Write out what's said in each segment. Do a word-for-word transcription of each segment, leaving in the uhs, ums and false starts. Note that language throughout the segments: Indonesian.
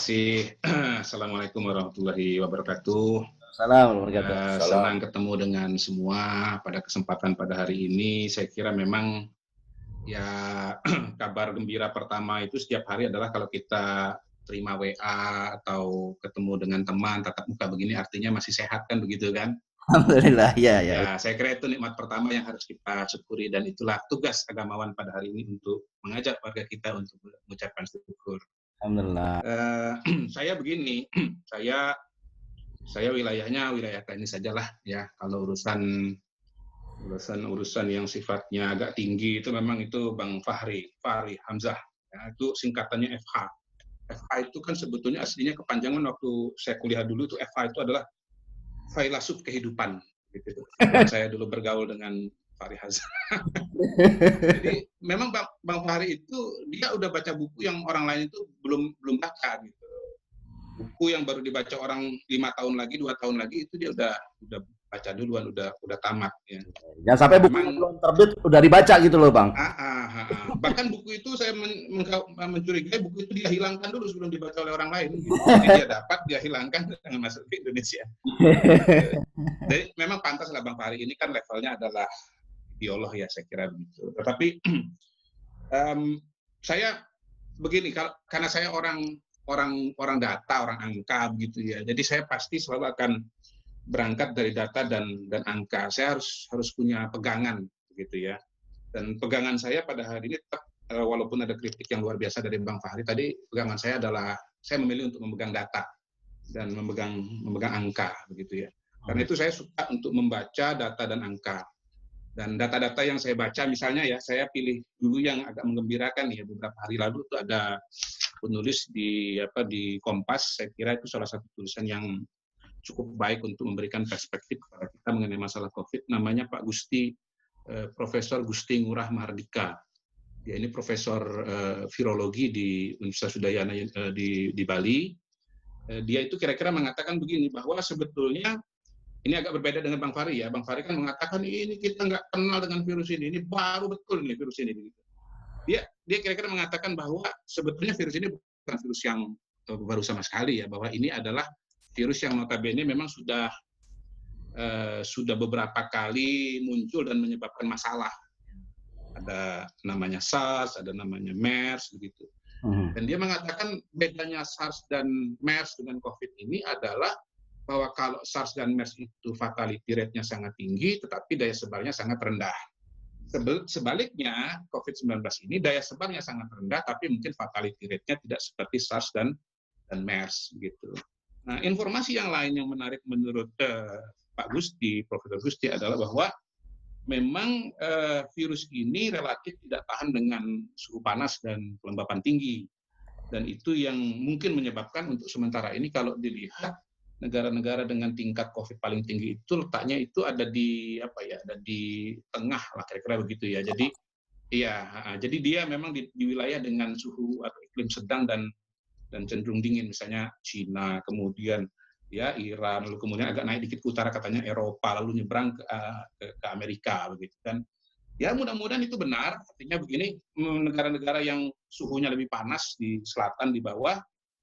kasih. Assalamualaikum warahmatullahi wabarakatuh. Assalamualaikum warahmatullahi Uh, wabarakatuh. senang ketemu dengan semua pada kesempatan pada hari ini. Saya kira memang ya kabar gembira pertama itu setiap hari adalah kalau kita terima W A atau ketemu dengan teman tatap muka begini, artinya masih sehat kan, begitu kan? Alhamdulillah, ya, ya. Ya, saya kira itu nikmat pertama yang harus kita syukuri, dan itulah tugas agamawan pada hari ini untuk mengajak warga kita untuk mengucapkan syukur. Alhamdulillah. Uh, saya begini, saya saya wilayahnya wilayah teknis sajalah ya. Kalau urusan urusan urusan yang sifatnya agak tinggi itu memang itu Bang Fahri, Fahri Hamzah. Ya, itu singkatannya F H. F H itu kan sebetulnya aslinya kepanjangan waktu saya kuliah dulu itu F H itu adalah filsuf kehidupan. Gitu. Saya dulu bergaul dengan Fahri Hamzah. Jadi memang Bang, Bang Fahri itu dia udah baca buku yang orang lain itu belum belum baca gitu. Buku yang baru dibaca orang lima tahun lagi, dua tahun lagi itu dia udah udah baca duluan, udah udah tamat ya. Jangan sampai buku yang belum terbit udah dibaca gitu loh, Bang. Ah, ah, ah, ah. Bahkan buku itu saya men, men, mencurigai buku itu dia hilangkan dulu sebelum dibaca oleh orang lain. Gitu. Jadi dia dapat, dia hilangkan dengan masuk ke Indonesia. Jadi memang pantas lah Bang Fahri ini kan levelnya adalah biolog ya, saya kira begitu. Tetapi um, saya begini, karena saya orang orang orang data, orang angka begitu ya. Jadi saya pasti selalu akan berangkat dari data dan dan angka. Saya harus harus punya pegangan begitu ya. Dan pegangan saya pada hari ini tetap, walaupun ada kritik yang luar biasa dari Bang Fahri tadi, pegangan saya adalah saya memilih untuk memegang data dan memegang memegang angka begitu ya. Karena itu saya suka untuk membaca data dan angka. Dan data-data yang saya baca misalnya ya, saya pilih dulu yang agak menggembirakan ya. Beberapa hari lalu itu ada penulis di apa di Kompas, saya kira itu salah satu tulisan yang cukup baik untuk memberikan perspektif kepada kita mengenai masalah COVID. Namanya Pak Gusti, eh, Profesor Gusti Ngurah Mahardika. Dia ini profesor eh, virologi di Universitas Udayana eh, di, di Bali. Eh, dia itu kira-kira mengatakan begini, bahwa sebetulnya ini agak berbeda dengan Bang Fahri ya. Bang Fahri kan mengatakan ini kita nggak kenal dengan virus ini, ini baru betul nih virus ini. Dia dia kira-kira mengatakan bahwa sebetulnya virus ini bukan virus yang baru sama sekali ya, bahwa ini adalah virus yang notabene memang sudah uh, sudah beberapa kali muncul dan menyebabkan masalah. Ada namanya SARS, ada namanya MERS begitu. Dan dia mengatakan bedanya SARS dan MERS dengan COVID ini adalah bahwa kalau SARS dan MERS itu fatality rate-nya sangat tinggi, tetapi daya sebarnya sangat rendah. Sebaliknya, COVID sembilan belas ini daya sebarnya sangat rendah, tapi mungkin fatality rate-nya tidak seperti SARS dan, dan MERS. Gitu. Nah, informasi yang lain yang menarik menurut uh, Pak Gusti, Profesor Gusti adalah bahwa memang uh, virus ini relatif tidak tahan dengan suhu panas dan kelembapan tinggi. Dan itu yang mungkin menyebabkan untuk sementara ini kalau dilihat negara-negara dengan tingkat COVID paling tinggi itu letaknya itu ada di apa ya, ada di tengah lah kira-kira begitu ya. Jadi iya, jadi dia memang di, di wilayah dengan suhu atau iklim sedang dan dan cenderung dingin, misalnya Cina, kemudian ya Iran, lalu kemudian agak naik dikit ke utara katanya Eropa, lalu nyebrang ke, ke, ke Amerika begitu kan. Ya mudah-mudahan itu benar, artinya begini, negara-negara yang suhunya lebih panas di selatan di bawah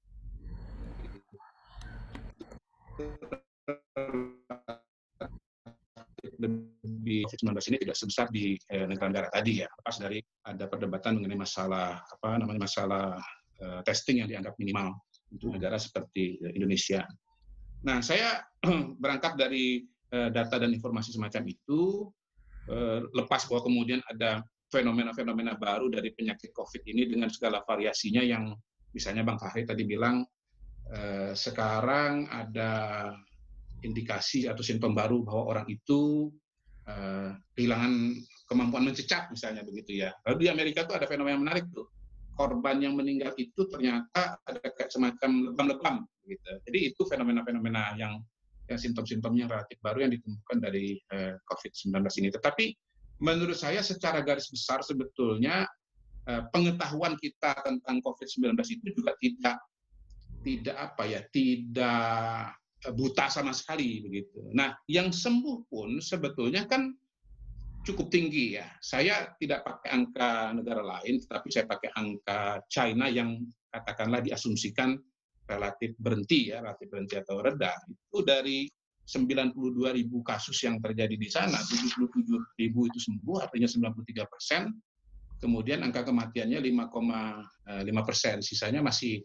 lebih COVID sembilan belas ini tidak sebesar di eh, negara-negara tadi ya. Lepas dari ada perdebatan mengenai masalah apa namanya masalah eh, testing yang dianggap minimal untuk negara seperti eh, Indonesia. Nah, saya berangkat dari eh, data dan informasi semacam itu, eh, lepas bahwa kemudian ada fenomena-fenomena baru dari penyakit COVID ini dengan segala variasinya yang misalnya Bang Fahri tadi bilang eh, sekarang ada indikasi atau simptom baru bahwa orang itu uh, kehilangan kemampuan mencecap misalnya begitu ya. Lalu di Amerika tuh ada fenomena yang menarik tuh. Korban yang meninggal itu ternyata ada kayak semacam lebam-lebam gitu. Jadi itu fenomena-fenomena yang yang simptom-simptomnya relatif baru yang ditemukan dari uh, COVID sembilan belas ini. Tetapi menurut saya secara garis besar sebetulnya uh, pengetahuan kita tentang COVID sembilan belas itu juga tidak tidak apa ya, tidak buta sama sekali begitu. Nah, yang sembuh pun sebetulnya kan cukup tinggi ya. Saya tidak pakai angka negara lain, tetapi saya pakai angka China yang katakanlah diasumsikan relatif berhenti ya, relatif berhenti atau reda, itu dari sembilan puluh dua ribu kasus yang terjadi di sana, tujuh puluh tujuh ribu itu sembuh, artinya sembilan puluh tiga persen. Kemudian angka kematiannya lima koma lima persen, sisanya masih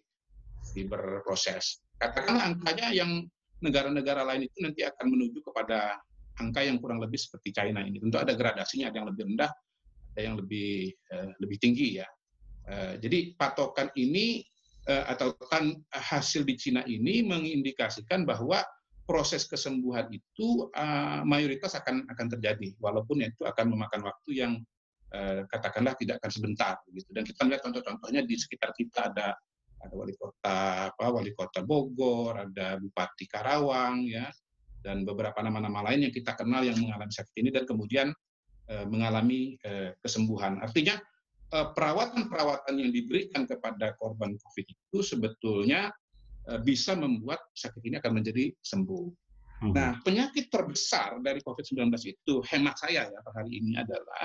berproses. Katakanlah angkanya yang negara-negara lain itu nanti akan menuju kepada angka yang kurang lebih seperti China ini. Tentu ada gradasinya, ada yang lebih rendah, ada yang lebih uh, lebih tinggi ya. Uh, jadi patokan ini uh, atau kan hasil di Cina ini mengindikasikan bahwa proses kesembuhan itu uh, mayoritas akan akan terjadi, walaupun itu akan memakan waktu yang uh, katakanlah tidak akan sebentar begitu. Dan kita lihat contoh-contohnya di sekitar kita ada ada wali kota apa wali kota Bogor, ada Bupati Karawang ya, dan beberapa nama-nama lain yang kita kenal yang mengalami sakit ini dan kemudian uh, mengalami uh, kesembuhan. Artinya uh, perawatan-perawatan yang diberikan kepada korban COVID itu sebetulnya bisa membuat sakit ini akan menjadi sembuh. Hmm. Nah, penyakit terbesar dari COVID sembilan belas itu, hemat saya ya per hari ini adalah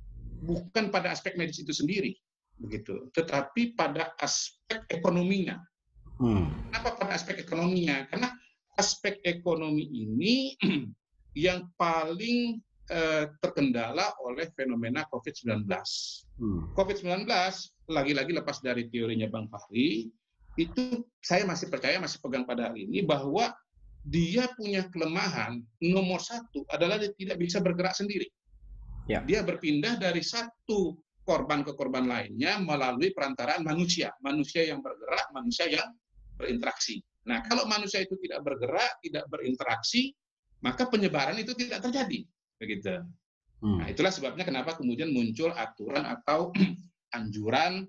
bukan pada aspek medis itu sendiri, begitu, tetapi pada aspek ekonominya. Hmm. Kenapa pada aspek ekonominya? Karena aspek ekonomi ini yang paling eh, terkendala oleh fenomena COVID sembilan belas. Hmm. COVID sembilan belas, lagi-lagi lepas dari teorinya Bang Fahri, itu saya masih percaya, masih pegang pada hari ini bahwa dia punya kelemahan nomor satu adalah dia tidak bisa bergerak sendiri. Ya. Dia berpindah dari satu korban ke korban lainnya melalui perantaraan manusia. Manusia yang bergerak, manusia yang berinteraksi. Nah, kalau manusia itu tidak bergerak, tidak berinteraksi, maka penyebaran itu tidak terjadi. Begitu. Hmm. Nah, itulah sebabnya kenapa kemudian muncul aturan atau anjuran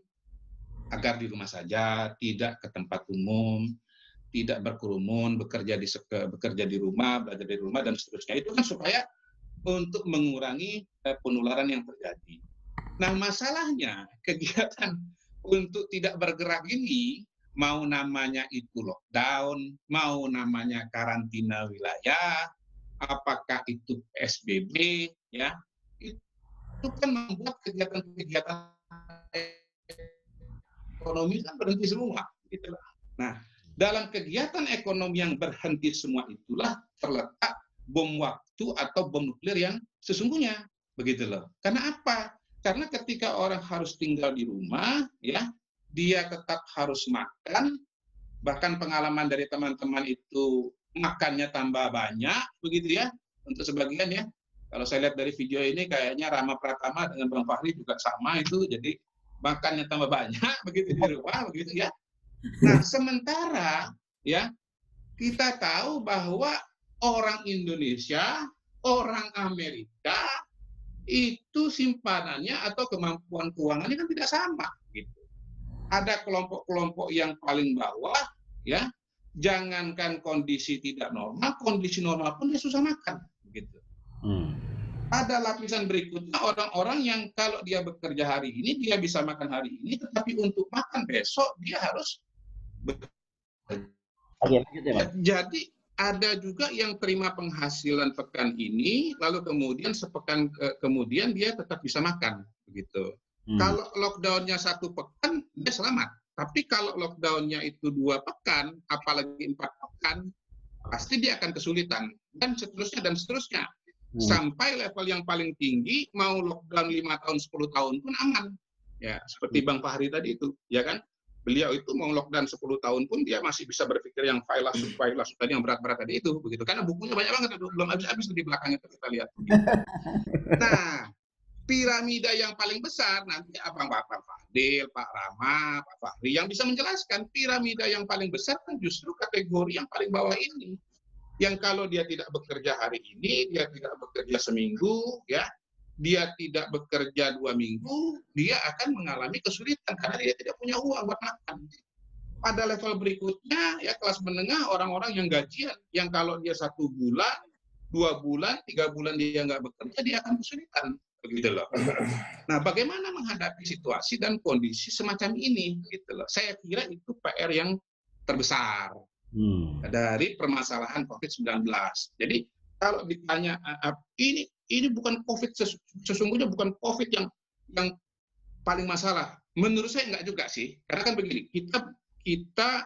agar di rumah saja, tidak ke tempat umum, tidak berkerumun, bekerja di bekerja di rumah, belajar di rumah dan seterusnya. Itu kan supaya untuk mengurangi penularan yang terjadi. Nah, masalahnya kegiatan untuk tidak bergerak ini, mau namanya itu lockdown, mau namanya karantina wilayah, apakah itu P S B B, ya, itu kan membuat kegiatan-kegiatan ekonomi kan berhenti semua, gitu. Nah, dalam kegiatan ekonomi yang berhenti semua itulah terletak bom waktu atau bom nuklir yang sesungguhnya, begitu loh. Karena apa? Karena ketika orang harus tinggal di rumah, ya, dia tetap harus makan. Bahkan pengalaman dari teman-teman itu makannya tambah banyak, begitu ya. Untuk sebagian ya, kalau saya lihat dari video ini kayaknya Rama Pratama dengan Bang Fahri juga sama itu, jadi makannya tambah banyak begitu di rumah begitu ya. Nah, sementara ya kita tahu bahwa orang Indonesia, orang Amerika itu simpanannya atau kemampuan keuangannya kan tidak sama gitu. Ada kelompok-kelompok yang paling bawah ya, jangankan kondisi tidak normal, kondisi normal pun dia susah makan begitu. Hmm. Ada lapisan berikutnya orang-orang yang kalau dia bekerja hari ini, dia bisa makan hari ini, tetapi untuk makan besok dia harus bekerja. Ya, jadi ada juga yang terima penghasilan pekan ini, lalu kemudian sepekan ke kemudian dia tetap bisa makan, begitu. Hmm. Kalau lockdown-nya satu pekan, dia selamat. Tapi kalau lockdown-nya itu dua pekan, apalagi empat pekan, pasti dia akan kesulitan dan seterusnya dan seterusnya. Hmm. Sampai level yang paling tinggi mau lockdown lima tahun sepuluh tahun pun aman ya, seperti Bang Fahri tadi itu ya kan, beliau itu mau lockdown sepuluh tahun pun dia masih bisa berpikir yang filosofi filosofi tadi yang berat-berat tadi itu begitu, karena bukunya banyak banget itu, belum habis-habis di belakang itu kita lihat gitu. Nah, piramida yang paling besar nanti abang Bapak Fadil, Pak Rama, Pak Fahri yang bisa menjelaskan. Piramida yang paling besar kan justru kategori yang paling bawah ini, yang kalau dia tidak bekerja hari ini, dia tidak bekerja seminggu, ya, dia tidak bekerja dua minggu, dia akan mengalami kesulitan karena dia tidak punya uang buat makan. Pada level berikutnya, ya kelas menengah, orang-orang yang gajian, yang kalau dia satu bulan, dua bulan, tiga bulan dia nggak bekerja, dia akan kesulitan, begitu loh. Nah, bagaimana menghadapi situasi dan kondisi semacam ini, gitu loh. Saya kira itu P R yang terbesar. Hmm. Dari permasalahan COVID sembilan belas. Jadi kalau ditanya ini ini bukan COVID sesungguhnya bukan COVID yang yang paling masalah. Menurut saya enggak juga sih. Karena kan begini, kita kita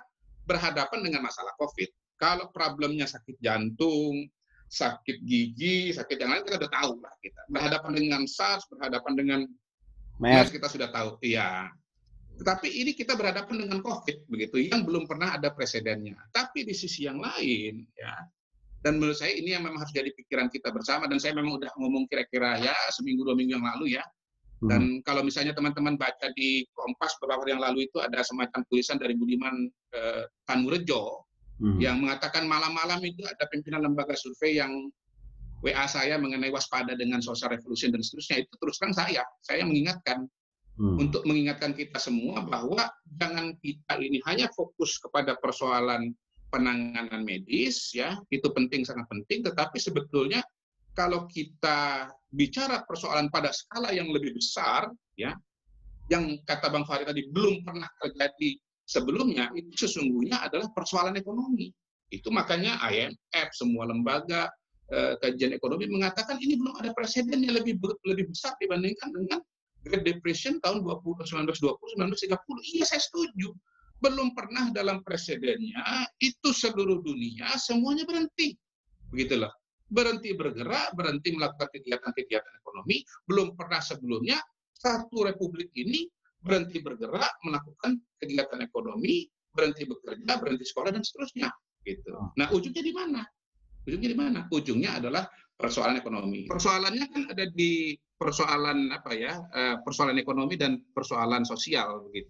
berhadapan dengan masalah COVID. Kalau problemnya sakit jantung, sakit gigi, sakit yang lain kita udah tahu lah kita. Berhadapan dengan SARS, berhadapan dengan MERS kita sudah tahu. Iya. Tetapi ini kita berhadapan dengan COVID begitu yang belum pernah ada presidennya. Tapi di sisi yang lain ya, dan menurut saya ini yang memang harus jadi pikiran kita bersama, dan saya memang udah ngomong kira-kira ya seminggu dua minggu yang lalu ya. Dan hmm. kalau misalnya teman-teman baca di Kompas beberapa hari yang lalu itu ada semacam tulisan dari Budiman eh, Tanurejo hmm. yang mengatakan malam-malam itu ada pimpinan lembaga survei yang W A saya mengenai waspada dengan social revolution dan seterusnya. Itu terus terang saya, saya mengingatkan hmm. untuk mengingatkan kita semua bahwa jangan kita ini hanya fokus kepada persoalan penanganan medis, ya itu penting, sangat penting. Tetapi sebetulnya kalau kita bicara persoalan pada skala yang lebih besar, ya, yang kata Bang Fahri tadi belum pernah terjadi sebelumnya, itu sesungguhnya adalah persoalan ekonomi. Itu makanya I M F, semua lembaga eh, kajian ekonomi mengatakan ini belum ada presiden yang lebih lebih besar dibandingkan dengan Great Depression tahun seribu sembilan ratus dua puluh, seribu sembilan ratus tiga puluh. Iya, saya setuju. Belum pernah dalam presidennya itu seluruh dunia semuanya berhenti. Begitu loh. Berhenti bergerak, berhenti melakukan kegiatan-kegiatan ekonomi. Belum pernah sebelumnya satu republik ini berhenti bergerak, melakukan kegiatan ekonomi, berhenti bekerja, berhenti sekolah, dan seterusnya. Gitu. Nah, ujungnya di mana? Ujungnya di mana? Ujungnya adalah persoalan ekonomi. Persoalannya kan ada di persoalan apa ya? Persoalan ekonomi dan persoalan sosial begitu.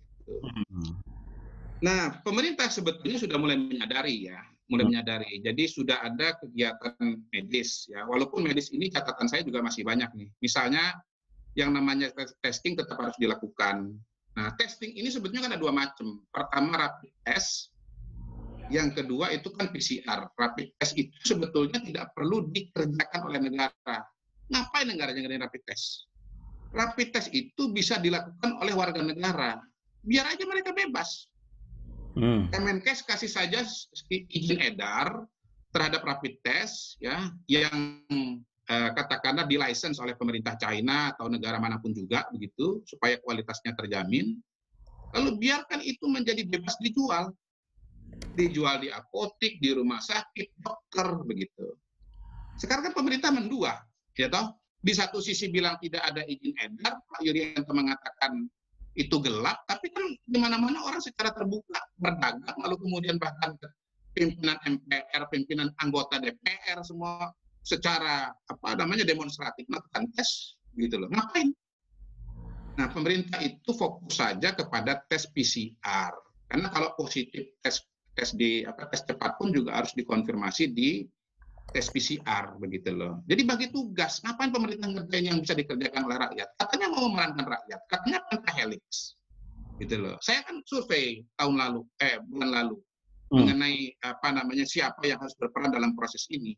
Nah, pemerintah sebetulnya sudah mulai menyadari ya, mulai menyadari. Jadi sudah ada kegiatan medis ya. Walaupun medis ini catatan saya juga masih banyak nih. Misalnya yang namanya testing tetap harus dilakukan. Nah, testing ini sebetulnya kan ada dua macam. Pertama rapid test, yang kedua itu kan P C R. Rapid test itu sebetulnya tidak perlu dikerjakan oleh negara. Ngapain negara yang ngadain rapid test? Rapid test itu bisa dilakukan oleh warga negara. Biar aja mereka bebas. Hmm. Kemenkes kasih saja izin edar terhadap rapid test ya yang eh, katakanlah di license oleh pemerintah China atau negara manapun juga begitu supaya kualitasnya terjamin. Lalu biarkan itu menjadi bebas dijual. Dijual di apotik, di rumah sakit, dokter begitu. Sekarang kan pemerintah mendua, ya toh. Di satu sisi bilang tidak ada izin edar, Pak Yuryanto mengatakan itu gelap, tapi kan di mana-mana orang secara terbuka berdagang, lalu kemudian bahkan pimpinan M P R, pimpinan anggota D P R semua secara apa namanya demonstratif melakukan tes, gitu loh. Ngapain? Nah, pemerintah itu fokus saja kepada tes P C R, karena kalau positif tes tes di apa tes cepat pun juga harus dikonfirmasi di tes P C R begitu loh. Jadi bagi tugas, ngapain pemerintah ngerjain yang bisa dikerjakan oleh rakyat? Katanya mau memerankan rakyat, katanya pentahelix. Gitu loh. Saya kan survei tahun lalu, eh bulan lalu hmm. mengenai apa namanya siapa yang harus berperan dalam proses ini.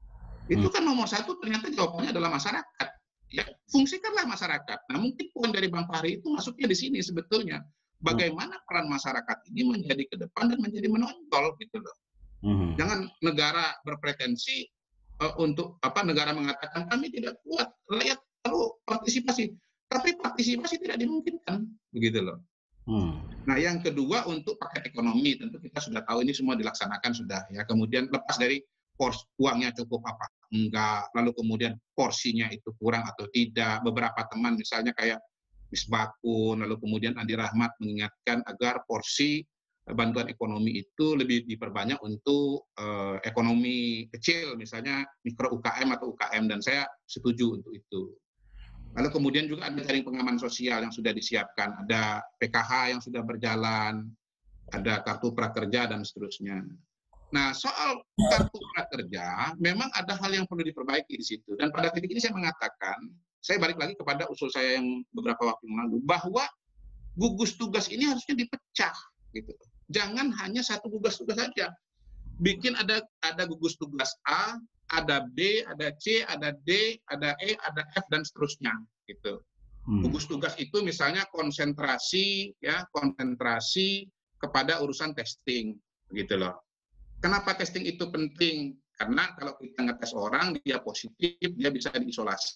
Itu kan nomor satu ternyata jawabannya adalah masyarakat. Ya, fungsikanlah masyarakat. Nah, mungkin poin dari Bang Fahri itu masuknya di sini sebetulnya. Bagaimana peran masyarakat ini menjadi ke depan dan menjadi menonjol gitu loh. Hmm. Jangan negara berpretensi uh, untuk apa negara mengatakan kami tidak kuat, rakyat perlu partisipasi, tapi partisipasi tidak dimungkinkan, begitu loh. Hmm. Nah, yang kedua untuk paket ekonomi tentu kita sudah tahu ini semua dilaksanakan sudah ya. Kemudian lepas dari pors uangnya cukup apa enggak, lalu kemudian porsinya itu kurang atau tidak. Beberapa teman misalnya kayak Misbakun, lalu kemudian Andi Rahmat mengingatkan agar porsi bantuan ekonomi itu lebih diperbanyak untuk uh, ekonomi kecil, misalnya mikro U K M atau U K M, dan saya setuju untuk itu. Lalu kemudian juga ada jaring pengaman sosial yang sudah disiapkan, ada P K H yang sudah berjalan, ada kartu prakerja dan seterusnya. Nah, soal kartu prakerja, memang ada hal yang perlu diperbaiki di situ. Dan pada titik ini saya mengatakan, saya balik lagi kepada usul saya yang beberapa waktu yang lalu, bahwa gugus tugas ini harusnya dipecah, gitu. Jangan hanya satu gugus tugas saja. Bikin ada ada gugus tugas A, ada B, ada C, ada D, ada E, ada F, dan seterusnya, gitu. Hmm. Gugus tugas itu misalnya konsentrasi, ya konsentrasi kepada urusan testing, gitu loh. Kenapa testing itu penting? Karena kalau kita ngetes orang, dia positif, dia bisa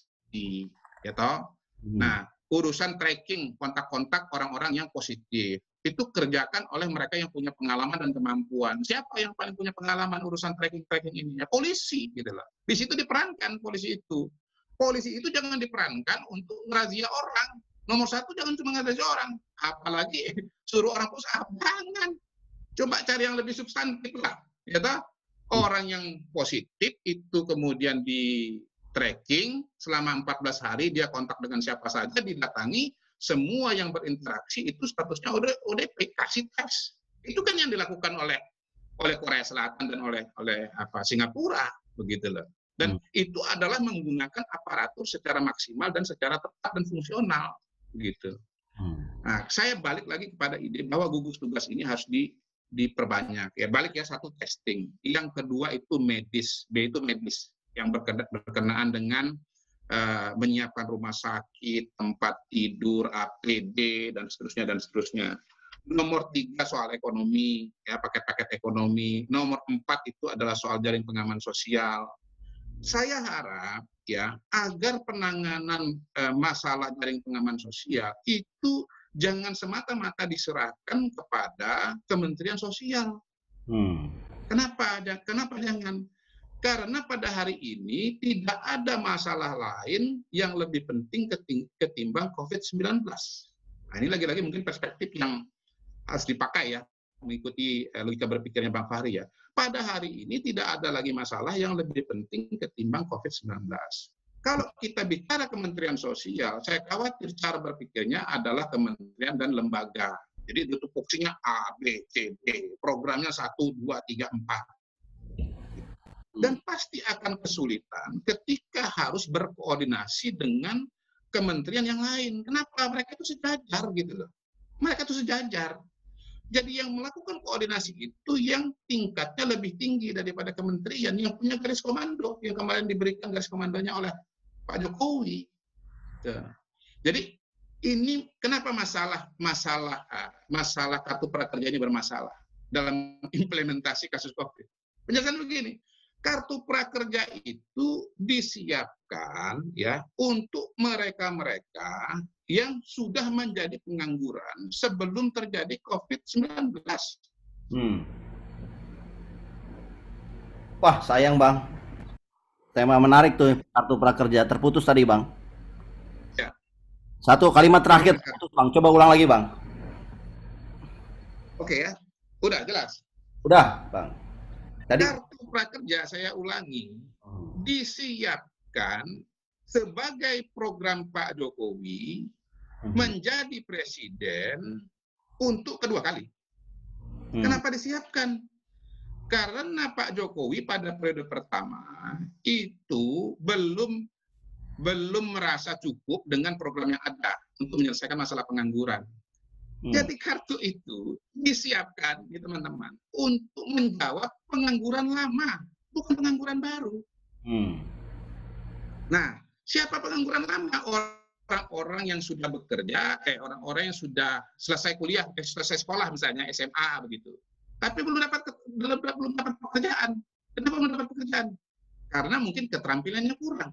diisolasi, ya toh. Hmm. Nah, urusan tracking kontak-kontak orang-orang yang positif. itu kerjakan oleh mereka yang punya pengalaman dan kemampuan. Siapa yang paling punya pengalaman urusan tracking-tracking ini? Ya polisi, gitu loh. Di situ diperankan polisi itu. Polisi itu jangan diperankan untuk merazia orang. Nomor satu, jangan cuma merazia orang. Apalagi suruh orang usaha. Jangan. Coba cari yang lebih substantif lah. Ya tak? Orang yang positif itu kemudian di tracking selama empat belas hari, dia kontak dengan siapa saja, didatangi, semua yang berinteraksi itu statusnya O D P, kasih tes. Itu kan yang dilakukan oleh oleh Korea Selatan dan oleh oleh apa Singapura, begitu loh. Dan hmm. itu adalah menggunakan aparatur secara maksimal dan secara tepat dan fungsional, gitu. Hmm. Nah, saya balik lagi kepada ide bahwa gugus tugas ini harus di diperbanyak. Ya balik ya, satu testing, yang kedua itu medis, B itu medis yang berkenaan dengan Uh, menyiapkan rumah sakit, tempat tidur, A P D, dan seterusnya, dan seterusnya. Nomor tiga soal ekonomi, ya paket-paket ekonomi. Nomor empat itu adalah soal jaring pengaman sosial. Saya harap ya agar penanganan uh, masalah jaring pengaman sosial itu jangan semata-mata diserahkan kepada Kementerian Sosial. Hmm. Kenapa? Kenapa jangan? Karena pada hari ini tidak ada masalah lain yang lebih penting ketimbang covid sembilan belas. Nah, ini lagi-lagi mungkin perspektif yang harus dipakai ya, mengikuti logika berpikirnya Bang Fahri ya. Pada hari ini tidak ada lagi masalah yang lebih penting ketimbang covid sembilan belas. Kalau kita bicara Kementerian Sosial, saya khawatir cara berpikirnya adalah kementerian dan lembaga. Jadi itu fungsinya A, B, C, D, programnya satu, dua, tiga, empat. Dan pasti akan kesulitan ketika harus berkoordinasi dengan kementerian yang lain. Kenapa? Mereka itu sejajar gitu loh. Mereka itu sejajar. Jadi yang melakukan koordinasi itu yang tingkatnya lebih tinggi daripada kementerian yang punya garis komando, yang kemarin diberikan garis komandonya oleh Pak Jokowi. Jadi ini kenapa masalah masalah masalah kartu prakerja ini bermasalah dalam implementasi kasus COVID. Penjelasan begini. Kartu prakerja itu disiapkan ya untuk mereka-mereka yang sudah menjadi pengangguran sebelum terjadi covid sembilan belas. Hmm. Wah, sayang Bang. Tema menarik tuh, kartu prakerja. Terputus tadi Bang. Ya. Satu kalimat terakhir terputus Bang. Coba ulang lagi Bang. Oke ya. Udah jelas? Udah Bang. Tadi kartu prakerja, saya ulangi, disiapkan sebagai program Pak Jokowi hmm. menjadi presiden untuk kedua kali. Hmm. Kenapa disiapkan? Karena Pak Jokowi pada periode pertama itu belum belum merasa cukup dengan program yang ada untuk menyelesaikan masalah pengangguran. Hmm. Jadi kartu itu disiapkan, ya teman-teman, untuk menjawab pengangguran lama, bukan pengangguran baru. Hmm. Nah, siapa pengangguran lama? Orang-orang yang sudah bekerja, eh orang-orang yang sudah selesai kuliah, eh, selesai sekolah misalnya S M A begitu, tapi belum dapat belum, belum dapat pekerjaan. Kenapa belum dapat pekerjaan? Karena mungkin keterampilannya kurang.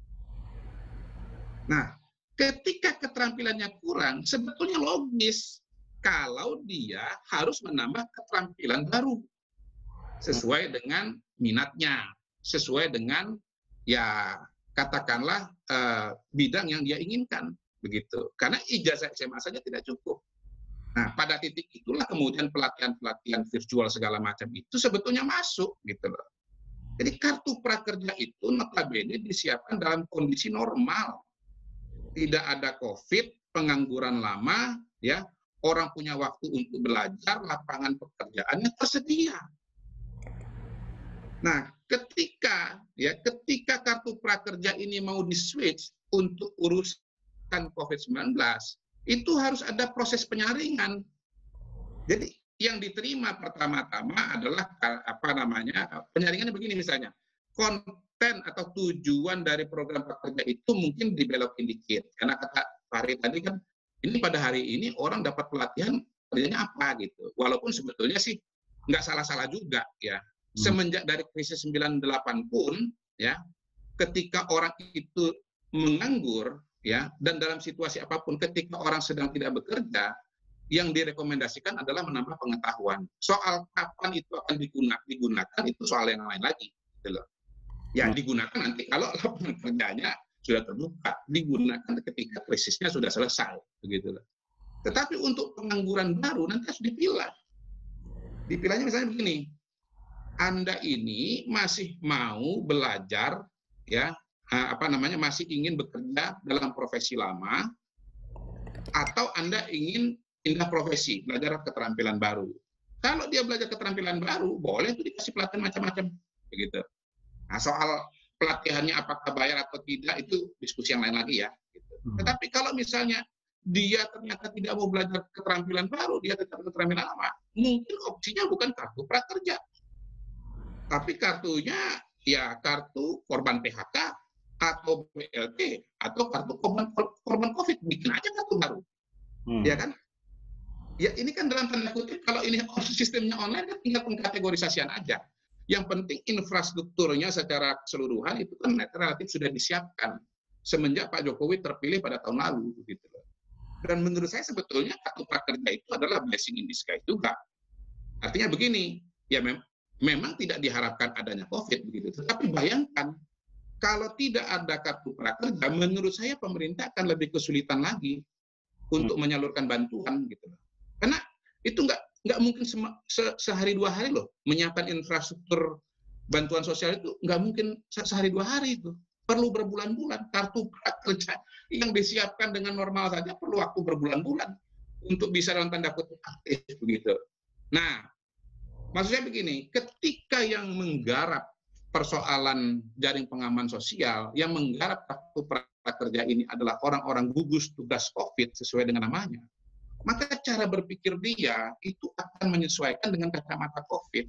Nah, ketika keterampilannya kurang, sebetulnya logis kalau dia harus menambah keterampilan baru sesuai dengan minatnya, sesuai dengan ya katakanlah eh, bidang yang dia inginkan begitu. Karena ijazah S M A saja tidak cukup. Nah, pada titik itulah kemudian pelatihan-pelatihan virtual segala macam itu sebetulnya masuk gitu loh. Jadi kartu prakerja itu notabene disiapkan dalam kondisi normal. Tidak ada COVID, pengangguran lama, ya orang punya waktu untuk belajar, lapangan pekerjaannya tersedia. Nah, ketika ya ketika kartu prakerja ini mau di-switch untuk urusan covid sembilan belas, itu harus ada proses penyaringan. Jadi yang diterima pertama-tama adalah apa namanya penyaringannya begini misalnya, konten atau tujuan dari program prakerja itu mungkin dibelokin dikit. Karena kata Fahri tadi kan, ini pada hari ini orang dapat pelatihan kerjanya apa gitu. Walaupun sebetulnya sih nggak salah-salah juga ya. Semenjak dari krisis sembilan puluh delapan pun ya, ketika orang itu menganggur ya, dan dalam situasi apapun ketika orang sedang tidak bekerja, yang direkomendasikan adalah menambah pengetahuan. Soal kapan itu akan digunakan, digunakan itu soal yang lain lagi. Gitu loh. Ya digunakan nanti kalau lapangan kerjanya sudah terbuka, digunakan ketika krisisnya sudah selesai. Begitu loh. Tetapi untuk pengangguran baru nanti harus dipilah. Dipilahnya misalnya begini, Anda ini masih mau belajar, ya apa namanya, masih ingin bekerja dalam profesi lama, atau Anda ingin pindah profesi, belajar keterampilan baru. Kalau dia belajar keterampilan baru, boleh itu dikasih pelatihan macam-macam, begitu. Nah, soal pelatihannya apakah bayar atau tidak itu diskusi yang lain lagi ya. Gitu. Tetapi kalau misalnya dia ternyata tidak mau belajar keterampilan baru, dia tetap keterampilan lama, mungkin opsinya bukan kartu prakerja, tapi kartunya ya kartu korban P H K atau B L T atau kartu korban korban COVID, bikin aja kartu baru, hmm. ya kan? Ya ini kan dalam tanda kutip kalau ini sistemnya online kan tinggal pengkategorisasian aja. Yang penting infrastrukturnya secara keseluruhan itu kan relatif sudah disiapkan semenjak Pak Jokowi terpilih pada tahun lalu, gitu. Dan menurut saya sebetulnya kartu prakerja itu adalah blessing in disguise juga. Artinya begini, ya mem memang tidak diharapkan adanya COVID begitu, tetapi bayangkan kalau tidak ada kartu prakerja, menurut saya pemerintah akan lebih kesulitan lagi untuk menyalurkan bantuan, gitu. Karena itu nggak nggak mungkin se sehari dua hari loh menyiapkan infrastruktur bantuan sosial itu nggak mungkin se sehari dua hari itu, perlu berbulan-bulan. Kartu prakerja yang disiapkan dengan normal saja perlu waktu berbulan-bulan untuk bisa dalam tanda kutip aktif begitu. Nah, maksud saya begini, ketika yang menggarap persoalan jaring pengaman sosial, yang menggarap kartu prakerja ini adalah orang-orang gugus tugas COVID sesuai dengan namanya, maka cara berpikir dia itu akan menyesuaikan dengan kacamata COVID.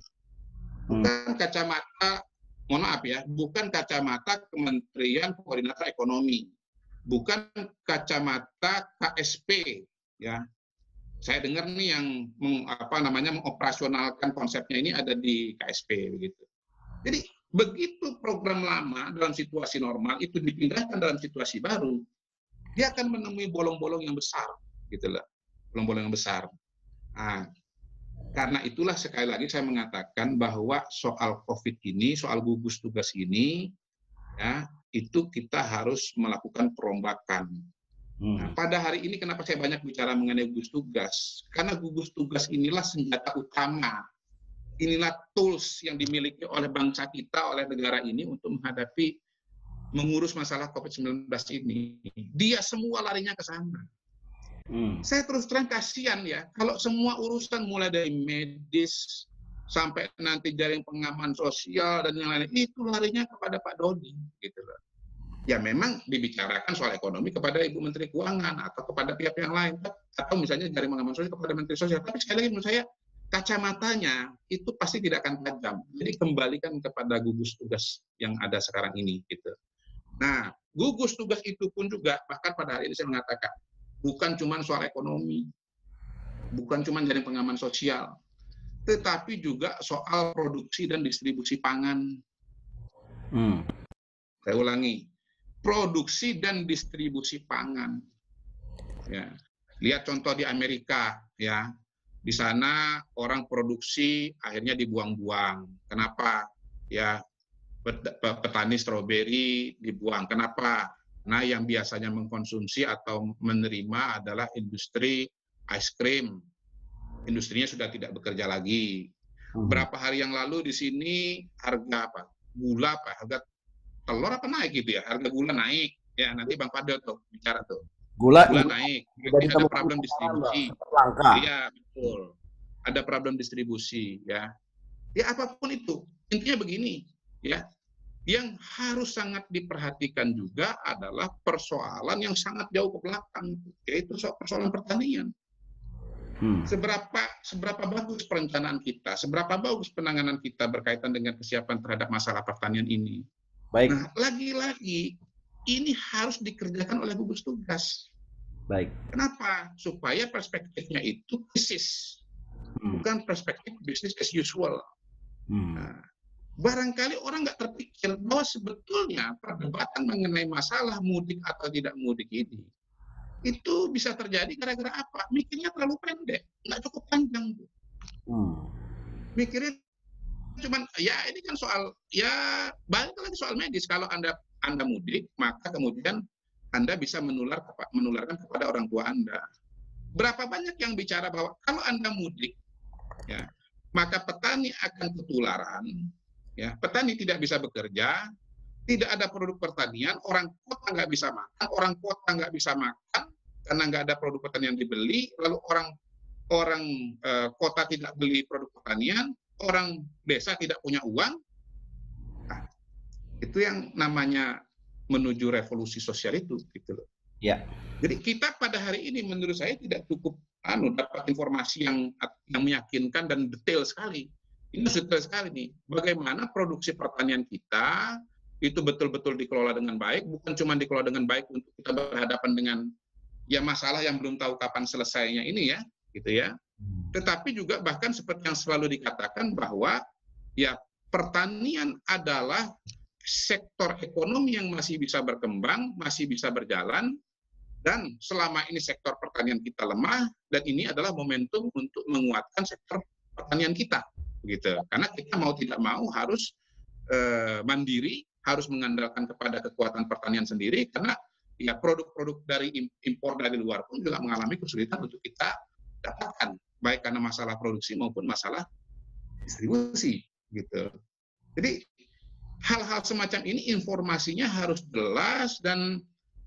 Bukan kacamata, mohon maaf ya, bukan kacamata Kementerian Koordinator Ekonomi, bukan kacamata K S P, ya. Saya dengar nih yang meng, apa namanya mengoperasionalkan konsepnya ini ada di K S P begitu. Jadi begitu program lama dalam situasi normal itu dipindahkan dalam situasi baru, dia akan menemui bolong-bolong yang besar, gitu loh. Bolong-bolong yang besar. Nah, karena itulah sekali lagi saya mengatakan bahwa soal COVID ini, soal gugus tugas ini, ya itu kita harus melakukan perombakan. Hmm. Nah, pada hari ini kenapa saya banyak bicara mengenai gugus tugas? Karena gugus tugas inilah senjata utama, inilah tools yang dimiliki oleh bangsa kita, oleh negara ini untuk menghadapi, mengurus masalah COVID sembilan belas ini. Dia semua larinya ke sana. Hmm. Saya terus terang kasihan ya, kalau semua urusan mulai dari medis sampai nanti jaring pengaman sosial dan yang lain itu larinya kepada Pak Dodi, gitu loh. Ya memang dibicarakan soal ekonomi kepada Ibu Menteri Keuangan atau kepada pihak yang lain, atau misalnya jaring pengaman sosial kepada Menteri Sosial. Tapi sekali lagi menurut saya kacamatanya itu pasti tidak akan tajam. Jadi kembalikan kepada gugus tugas yang ada sekarang ini, gitu. Nah, gugus tugas itu pun juga bahkan pada hari ini saya mengatakan bukan cuma soal ekonomi, bukan cuma jaring pengaman sosial, tetapi juga soal produksi dan distribusi pangan. Hmm. Saya ulangi, produksi dan distribusi pangan. Ya. Lihat contoh di Amerika, ya, di sana orang produksi akhirnya dibuang-buang. Kenapa? Ya, petani stroberi dibuang. Kenapa? Nah, yang biasanya mengkonsumsi atau menerima adalah industri ice cream. Industrinya sudah tidak bekerja lagi. Hmm. Berapa hari yang lalu di sini harga apa? Gula apa? Harga telur apa naik gitu ya? Harga gula naik. Ya, nanti Bang Fadel tuh bicara tuh. Gula, gula naik. Jadi ada problem distribusi. Iya, betul. Ada problem distribusi, ya. Ya apapun itu. Intinya begini, ya. Yang harus sangat diperhatikan juga adalah persoalan yang sangat jauh ke belakang, yaitu soal persoalan pertanian. Hmm. Seberapa seberapa bagus perencanaan kita, seberapa bagus penanganan kita berkaitan dengan kesiapan terhadap masalah pertanian ini. Baik. Nah, lagi-lagi ini harus dikerjakan oleh gugus tugas. Baik. Kenapa? Supaya perspektifnya itu krisis, hmm. bukan perspektif business as usual. Hmm. Nah, barangkali orang nggak terpikir bahwa sebetulnya perdebatan mengenai masalah mudik atau tidak mudik ini Itu bisa terjadi gara-gara apa? Mikirnya terlalu pendek, nggak cukup panjang. Hmm. Mikirnya cuman, ya ini kan soal, ya balik lagi soal medis. Kalau Anda Anda mudik, maka kemudian Anda bisa menular menularkan kepada orang tua Anda. Berapa banyak yang bicara bahwa kalau Anda mudik, ya, maka petani akan ketularan, ya, petani tidak bisa bekerja, tidak ada produk pertanian, orang kota nggak bisa makan, orang kota nggak bisa makan karena nggak ada produk pertanian dibeli, lalu orang orang eh, kota tidak beli produk pertanian, orang desa tidak punya uang. Nah, itu yang namanya menuju revolusi sosial itu, gitu loh. Ya. Jadi kita pada hari ini menurut saya tidak cukup anu dapat informasi yang yang meyakinkan dan detail sekali. Ini detail sekali nih. Bagaimana produksi pertanian kita itu betul-betul dikelola dengan baik, bukan cuma dikelola dengan baik untuk kita berhadapan dengan ya masalah yang belum tahu kapan selesainya ini ya, gitu ya. Tetapi juga bahkan seperti yang selalu dikatakan bahwa ya pertanian adalah sektor ekonomi yang masih bisa berkembang, masih bisa berjalan, dan selama ini sektor pertanian kita lemah, dan ini adalah momentum untuk menguatkan sektor pertanian kita, gitu. Karena kita mau tidak mau harus eh, mandiri, harus mengandalkan kepada kekuatan pertanian sendiri, karena ya produk-produk dari impor dari luar pun juga mengalami kesulitan untuk kita dapatkan, baik karena masalah produksi maupun masalah distribusi, gitu. Jadi hal-hal semacam ini informasinya harus jelas dan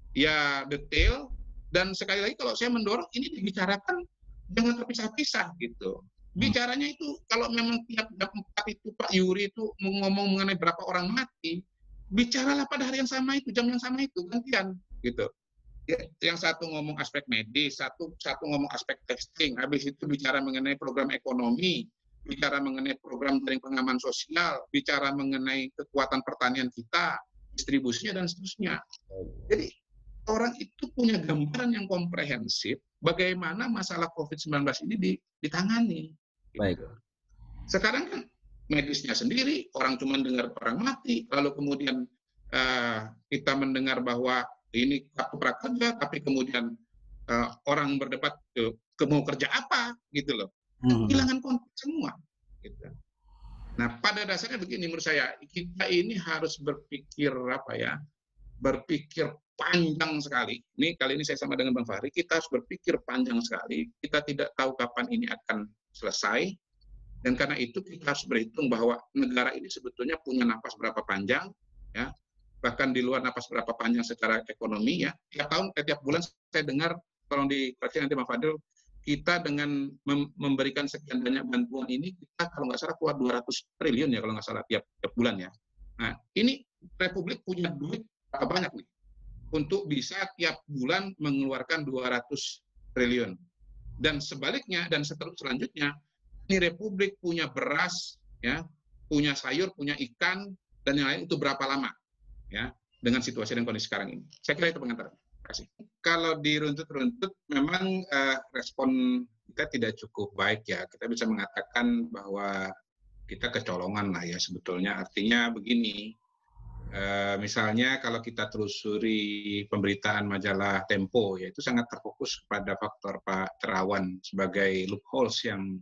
ya detail, dan sekali lagi kalau saya mendorong ini dibicarakan jangan terpisah-pisah gitu. Bicaranya itu kalau memang tiap jam empat itu Pak Yuri itu ngomong mengenai berapa orang mati, bicaralah pada hari yang sama itu, jam yang sama itu, gantian gitu. Ya, yang satu ngomong aspek medis, satu satu ngomong aspek testing, habis itu bicara mengenai program ekonomi, bicara mengenai program jaring pengaman sosial, bicara mengenai kekuatan pertanian kita, distribusinya dan seterusnya. Jadi orang itu punya gambaran yang komprehensif bagaimana masalah covid sembilan belas ini ditangani. Baik. Sekarang kan medisnya sendiri, orang cuma dengar orang mati, lalu kemudian uh, kita mendengar bahwa ini kartu prakerja, tapi kemudian uh, orang berdebat ke, ke mau kerja apa, gitu loh. Hmm. Kehilangan konteks semua. Gitu. Nah, pada dasarnya begini menurut saya, kita ini harus berpikir apa ya, berpikir panjang sekali. Ini kali ini saya sama dengan Bang Fahri, kita harus berpikir panjang sekali. Kita tidak tahu kapan ini akan selesai, dan karena itu kita harus berhitung bahwa negara ini sebetulnya punya napas berapa panjang, ya, bahkan di luar napas berapa panjang secara ekonomi, ya. Tiap tahun, tiap bulan saya dengar, tolong dikoreksi nanti Bang Fadil, kita dengan mem memberikan sekian banyak bantuan ini, kita kalau nggak salah keluar dua ratus triliun ya kalau nggak salah tiap, tiap bulan ya. Nah, ini Republik punya duit berapa banyak nih untuk bisa tiap bulan mengeluarkan dua ratus triliun. Dan sebaliknya dan selanjutnya, ini Republik punya beras, ya, punya sayur, punya ikan, dan yang lain itu berapa lama, ya, dengan situasi dan kondisi sekarang ini. Saya kira itu pengantar. Terima kasih. Kalau diruntut-runtut, memang uh, respon kita tidak cukup baik ya. Kita bisa mengatakan bahwa kita kecolongan lah ya sebetulnya. Artinya begini, Uh, misalnya kalau kita telusuri pemberitaan majalah Tempo, yaitu sangat terfokus pada faktor Pak Terawan sebagai loopholes yang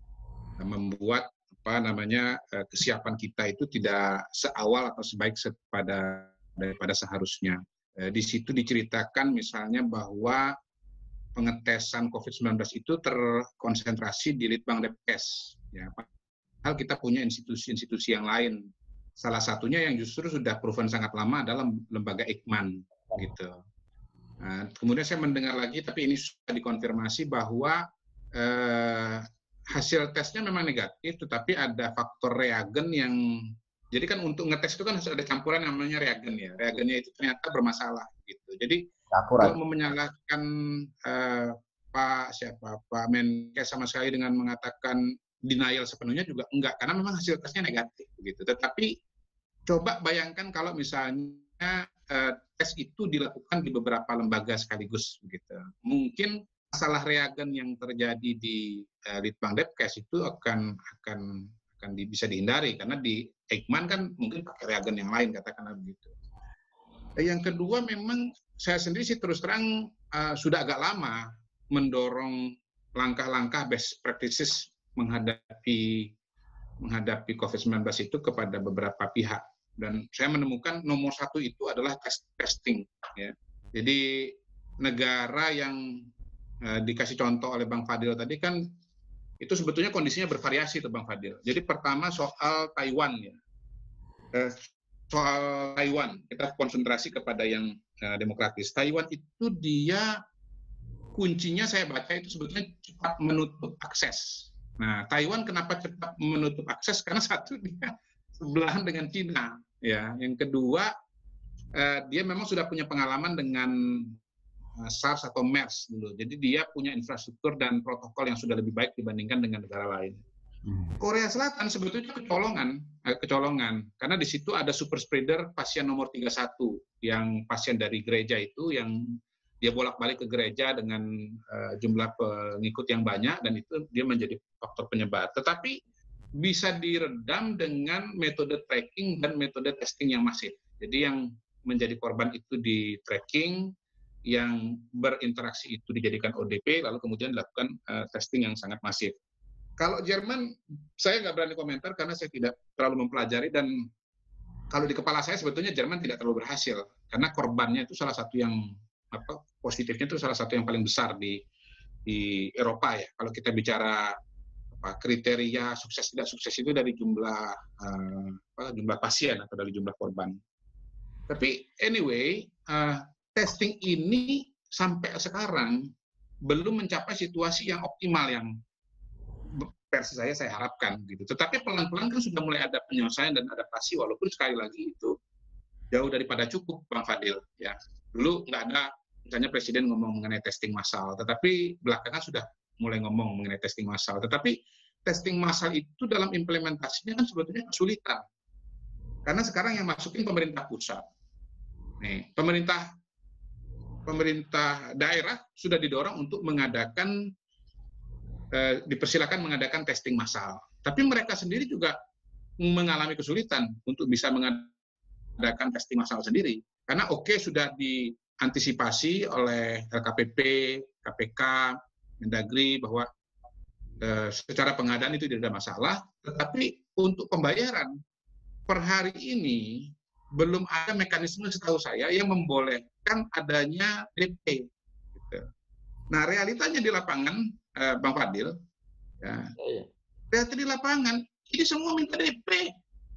membuat apa namanya uh, kesiapan kita itu tidak seawal atau sebaik pada daripada seharusnya. Uh, di situ diceritakan misalnya bahwa pengetesan covid sembilan belas itu terkonsentrasi di Litbang Depkes. Ya, padahal kita punya institusi-institusi yang lain. Salah satunya yang justru sudah proven sangat lama adalah lembaga Eijkman, gitu. Nah, kemudian saya mendengar lagi, tapi ini sudah dikonfirmasi bahwa eh, hasil tesnya memang negatif, tetapi ada faktor reagen yang, jadi kan untuk ngetes itu kan harus ada campuran namanya reagen ya, reagennya itu ternyata bermasalah, gitu. Jadi Akurat. Kalau mau menyalahkan eh, Pak siapa Pak Menkes sama sekali dengan mengatakan denial sepenuhnya juga enggak, karena memang hasil tesnya negatif begitu. Tetapi coba bayangkan kalau misalnya eh, tes itu dilakukan di beberapa lembaga sekaligus begitu. Mungkin masalah reagen yang terjadi di eh, Litbang Depkes itu akan akan akan di, bisa dihindari, karena di Eijkman kan mungkin pakai reagen yang lain katakanlah begitu. Yang kedua memang saya sendiri sih terus terang uh, sudah agak lama mendorong langkah-langkah best practices menghadapi menghadapi covid sembilan belas itu kepada beberapa pihak. Dan saya menemukan nomor satu itu adalah test, testing. Ya. Jadi negara yang uh, dikasih contoh oleh Bang Fadil tadi kan itu sebetulnya kondisinya bervariasi tuh Bang Fadil. Jadi pertama soal Taiwan ya. Uh, soal Taiwan kita konsentrasi kepada yang uh, demokratis. Taiwan itu dia kuncinya saya baca itu sebetulnya cepat menutup akses. Nah, Taiwan kenapa cepat menutup akses? Karena satu dia sebelahan dengan Cina, ya. Yang kedua uh, dia memang sudah punya pengalaman dengan uh, SARS atau MERS dulu. Jadi dia punya infrastruktur dan protokol yang sudah lebih baik dibandingkan dengan negara lain. Korea Selatan sebetulnya kecolongan, eh, kecolongan karena di situ ada super spreader pasien nomor tiga puluh satu yang pasien dari gereja itu yang dia bolak-balik ke gereja dengan uh, jumlah pengikut yang banyak dan itu dia menjadi faktor penyebar. Tetapi bisa diredam dengan metode tracking dan metode testing yang masif. Jadi yang menjadi korban itu di tracking, yang berinteraksi itu dijadikan O D P, lalu kemudian dilakukan uh, testing yang sangat masif. Kalau Jerman, saya nggak berani komentar karena saya tidak terlalu mempelajari dan kalau di kepala saya sebetulnya Jerman tidak terlalu berhasil karena korbannya itu salah satu yang apa positifnya itu salah satu yang paling besar di di Eropa ya. Kalau kita bicara apa, kriteria sukses tidak sukses itu dari jumlah uh, apa, jumlah pasien atau dari jumlah korban. Tapi anyway, uh, testing ini sampai sekarang belum mencapai situasi yang optimal yang versi saya saya harapkan gitu. Tetapi pelan-pelan kan sudah mulai ada penyelesaian dan adaptasi walaupun sekali lagi itu jauh daripada cukup Bang Fadil ya. Dulu nggak ada misalnya presiden ngomong mengenai testing massal, tetapi belakangan sudah mulai ngomong mengenai testing massal. Tetapi testing massal itu dalam implementasinya kan sebetulnya kesulitan. Karena sekarang yang masukin pemerintah pusat. Nih, pemerintah pemerintah daerah sudah didorong untuk mengadakan Eh, dipersilakan mengadakan testing massal. Tapi mereka sendiri juga mengalami kesulitan untuk bisa mengadakan testing massal sendiri. Karena oke okay, sudah diantisipasi oleh L K P P, K P K, Mendagri bahwa eh, secara pengadaan itu tidak ada masalah. Tetapi untuk pembayaran per hari ini belum ada mekanisme setahu saya yang membolehkan adanya D P. Gitu. Nah realitanya di lapangan Uh, Bang Fadil, ya, realita di lapangan, ini semua minta D P,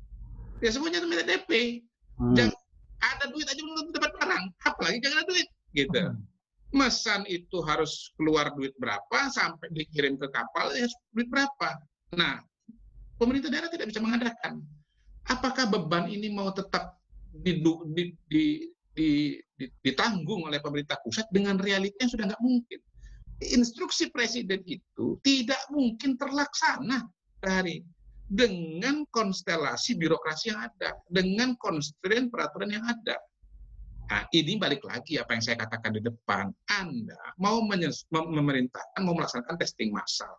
ya semuanya minta D P, hmm. Jangan ada duit aja belum dapat barang, apalagi jangan ada duit, gitu. Hmm. Mesan itu harus keluar duit berapa sampai dikirim ke kapal, ya duit berapa. Nah, pemerintah daerah tidak bisa mengadakan. Apakah beban ini mau tetap didu, di, di, di, di, ditanggung oleh pemerintah pusat dengan realita yang sudah nggak mungkin. Instruksi presiden itu tidak mungkin terlaksana dari dengan konstelasi birokrasi yang ada, dengan constraint peraturan yang ada. Nah, ini balik lagi apa yang saya katakan di depan. Anda mau memerintahkan, mau melaksanakan testing massal.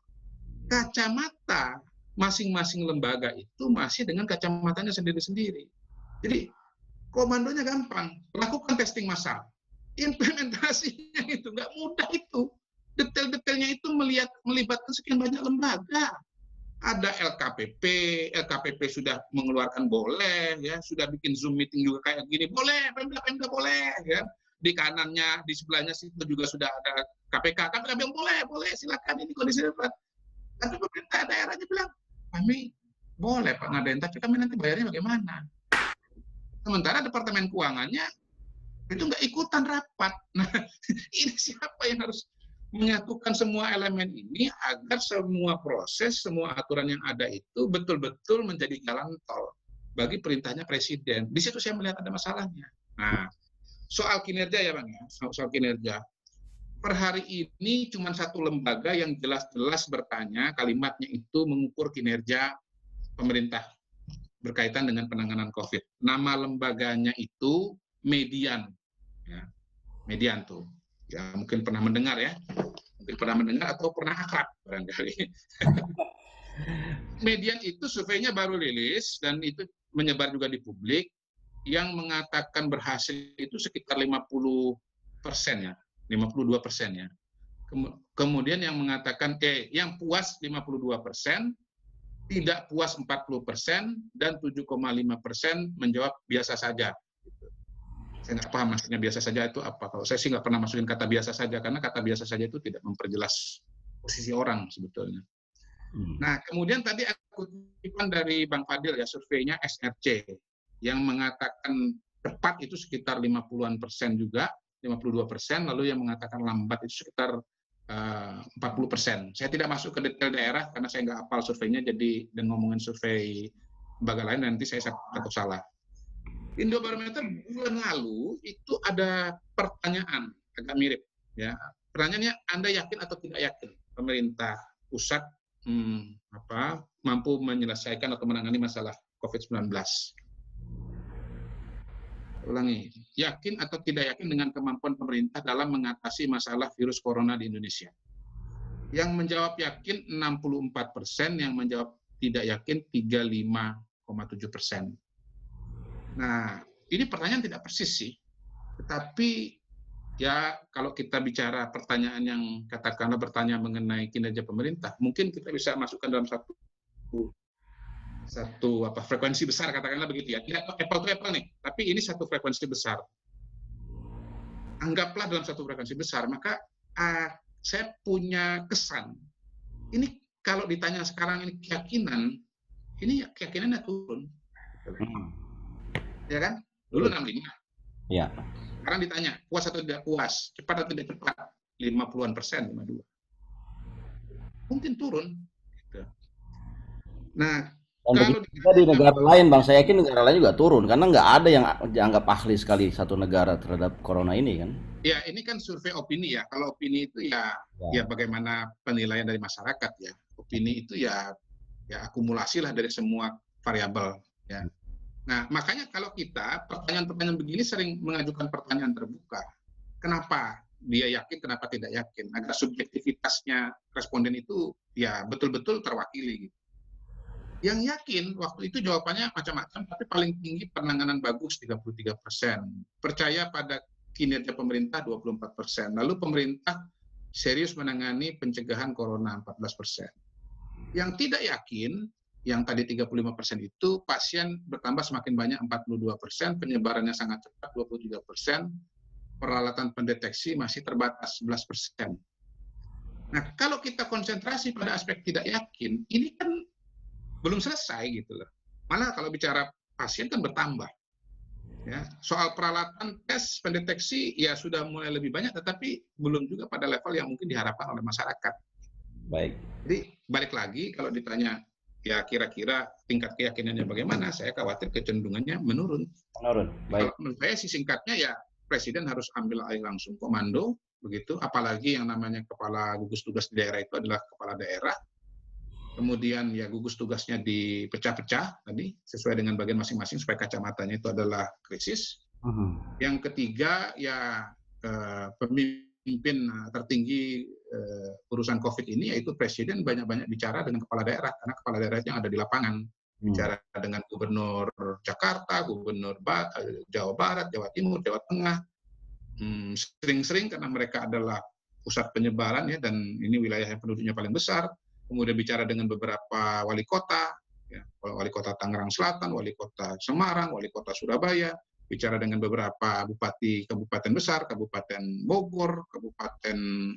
Kacamata masing-masing lembaga itu masih dengan kacamatanya sendiri-sendiri. Jadi komandonya gampang, lakukan testing massal. Implementasinya itu nggak mudah itu. Detail-detailnya itu melihat melibatkan sekian banyak lembaga. Ada L K P P, L K P P sudah mengeluarkan boleh, ya sudah bikin Zoom meeting juga kayak gini, boleh, Pemda Pemda boleh, ya. Di kanannya, di sebelahnya situ juga sudah ada K P K, K P K bilang boleh, boleh, silakan ini kondisi darurat. Tapi pemerintah daerahnya bilang, kami boleh Pak ngadain, tapi kami nanti bayarnya bagaimana? Sementara Departemen Keuangannya itu nggak ikutan rapat. Nah, ini siapa yang harus menyatukan semua elemen ini agar semua proses, semua aturan yang ada itu betul-betul menjadi jalan tol bagi perintahnya presiden. Di situ saya melihat ada masalahnya. Nah, soal kinerja ya Bang ya, soal kinerja. Per hari ini cuma satu lembaga yang jelas-jelas bertanya, kalimatnya itu mengukur kinerja pemerintah berkaitan dengan penanganan COVID. Nama lembaganya itu Median. Ya, Median tuh. Ya mungkin pernah mendengar ya, mungkin pernah mendengar atau pernah akrab barangkali. Median itu surveinya baru rilis dan itu menyebar juga di publik yang mengatakan berhasil itu sekitar lima puluh persen ya. lima puluh dua persen ya. Kemudian yang mengatakan, eh, yang puas lima puluh dua persen, tidak puas empat puluh persen, dan tujuh koma lima persen menjawab biasa saja. Saya nggak paham maksudnya biasa saja itu apa. Kalau saya sih nggak pernah masukin kata biasa saja, karena kata biasa saja itu tidak memperjelas posisi orang sebetulnya. Hmm. Nah, kemudian tadi aku kutipan dari Bang Fadil ya, surveinya S R C, yang mengatakan cepat itu sekitar lima puluhan persen juga, lima puluh dua persen, lalu yang mengatakan lambat itu sekitar uh, empat puluh persen. Saya tidak masuk ke detail daerah karena saya nggak hafal surveinya, jadi dan ngomongin survei lembaga lain nanti saya takut salah. Indobarometer bulan lalu itu ada pertanyaan agak mirip ya. Pertanyaannya, Anda yakin atau tidak yakin pemerintah pusat hmm, apa, mampu menyelesaikan atau menangani masalah covid sembilan belas? Ulangi, yakin atau tidak yakin dengan kemampuan pemerintah dalam mengatasi masalah virus corona di Indonesia? Yang menjawab yakin enam puluh empat persen, yang menjawab tidak yakin tiga puluh lima koma tujuh persen. Nah, ini pertanyaan tidak persis sih, tetapi ya kalau kita bicara pertanyaan yang katakanlah bertanya mengenai kinerja pemerintah, mungkin kita bisa masukkan dalam satu satu apa frekuensi besar, katakanlah begitu ya. Tidak apple to apple nih, tapi ini satu frekuensi besar. Anggaplah dalam satu frekuensi besar, maka uh, saya punya kesan. Ini kalau ditanya sekarang ini keyakinan, ini keyakinannya turun. Hmm. Ya kan? Dulu enam puluh lima. Ya. Sekarang ditanya, puas atau tidak puas, cepat atau tidak cepat, lima puluhan persen, lima puluh dua. Mungkin turun. Gitu. Nah, dan kalau di negara lain, Bang, saya yakin negara lain juga turun, karena nggak ada yang dianggap ahli sekali satu negara terhadap corona ini kan. Ya, ini kan survei opini ya. Kalau opini itu ya, ya, ya bagaimana penilaian dari masyarakat ya. Opini itu ya, ya akumulasi lah dari semua variabel ya. Nah, makanya kalau kita pertanyaan-pertanyaan begini sering mengajukan pertanyaan terbuka. Kenapa dia yakin, kenapa tidak yakin? Agar subjektivitasnya responden itu ya betul-betul terwakili. Yang yakin waktu itu jawabannya macam-macam, tapi paling tinggi penanganan bagus tiga puluh tiga persen. Percaya pada kinerja pemerintah dua puluh empat persen. Lalu pemerintah serius menangani pencegahan corona empat belas persen. Yang tidak yakin, yang tadi tiga puluh lima persen itu, pasien bertambah semakin banyak empat puluh dua persen, penyebarannya sangat cepat dua puluh tiga persen, peralatan pendeteksi masih terbatas sebelas persen. Nah, kalau kita konsentrasi pada aspek tidak yakin, ini kan belum selesai gitu loh. Malah kalau bicara pasien kan bertambah. Ya, soal peralatan tes pendeteksi ya sudah mulai lebih banyak, tetapi belum juga pada level yang mungkin diharapkan oleh masyarakat. Baik. Jadi balik lagi kalau ditanya ya kira-kira tingkat keyakinannya bagaimana, saya khawatir kecenderungannya menurun. Menurun. Baik. Kalau menurut saya sih singkatnya ya presiden harus ambil alih langsung komando begitu, apalagi yang namanya kepala gugus tugas di daerah itu adalah kepala daerah. Kemudian ya gugus tugasnya dipecah-pecah tadi sesuai dengan bagian masing-masing supaya kacamatanya itu adalah krisis. Uh-huh. Yang ketiga ya eh, pemimpin tertinggi eh, urusan COVID ini yaitu presiden banyak-banyak bicara dengan kepala daerah, karena kepala daerah yang ada di lapangan. Hmm. Bicara dengan gubernur Jakarta, gubernur ba- Jawa Barat, Jawa Timur, Jawa Tengah. Hmm, sering-sering karena mereka adalah pusat penyebaran ya, dan ini wilayah yang penduduknya paling besar. Kemudian bicara dengan beberapa wali kota, ya, wali kota Tangerang Selatan, wali kota Semarang, wali kota Surabaya, bicara dengan beberapa bupati kabupaten besar, kabupaten Bogor, kabupaten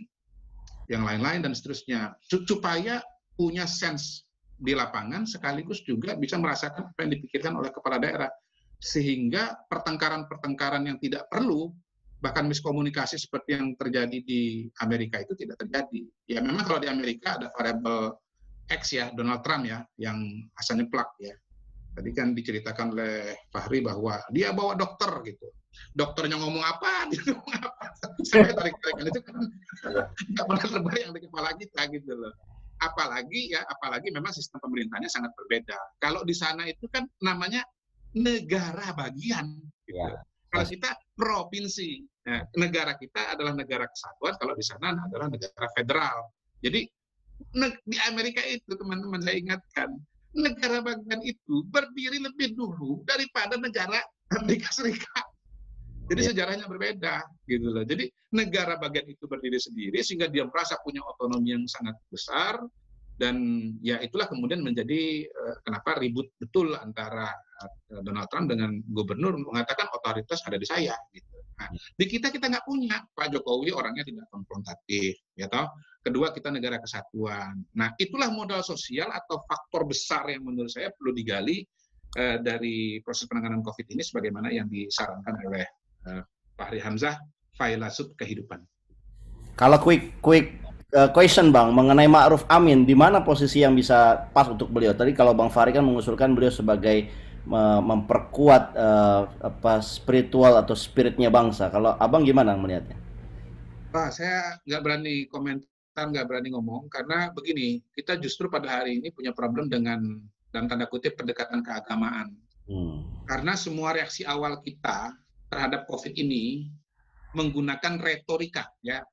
yang lain-lain dan seterusnya, supaya punya sense di lapangan sekaligus juga bisa merasakan apa yang dipikirkan oleh kepala daerah, sehingga pertengkaran-pertengkaran yang tidak perlu, bahkan miskomunikasi seperti yang terjadi di Amerika itu tidak terjadi. Ya memang kalau di Amerika ada variabel X ya, Donald Trump ya, yang asalnya plak ya. Tadi kan diceritakan oleh Fahri bahwa dia bawa dokter gitu. Dokternya ngomong apa, dia ngomong apa. Sampai tarik-tarikan itu kan nggak pernah terbayang di kepala kita gitu loh. Apalagi ya, apalagi memang sistem pemerintahnya sangat berbeda. Kalau di sana itu kan namanya negara bagian gitu. Ya. Kalau kita provinsi, nah, negara kita adalah negara kesatuan, kalau di sana adalah negara federal. Jadi di Amerika itu teman-teman saya ingatkan, negara bagian itu berdiri lebih dulu daripada negara Amerika Serikat. Jadi Iya. sejarahnya berbeda, gitu loh. Jadi negara bagian itu berdiri sendiri sehingga dia merasa punya otonomi yang sangat besar, dan ya itulah kemudian menjadi uh, kenapa ribut betul antara uh, Donald Trump dengan gubernur mengatakan otoritas ada di saya. Gitu. Nah, di kita kita nggak punya. Pak Jokowi orangnya tidak konfrontatif, ya toh. Kedua, kita negara kesatuan. Nah, itulah modal sosial atau faktor besar yang menurut saya perlu digali uh, dari proses penanganan COVID ini sebagaimana yang disarankan oleh uh, Fahri Hamzah, Failasuf Kehidupan. Kalau quick quick uh, question Bang mengenai Ma'ruf Amin, di mana posisi yang bisa pas untuk beliau? Tadi kalau Bang Fahri kan mengusulkan beliau sebagai uh, memperkuat uh, apa spiritual atau spiritnya bangsa. Kalau Abang gimana melihatnya? Pak, saya nggak berani komentar, nggak berani ngomong, karena begini, kita justru pada hari ini punya problem dengan, dalam tanda kutip, pendekatan keagamaan. Hmm. Karena semua reaksi awal kita terhadap COVID ini menggunakan retorika, ya.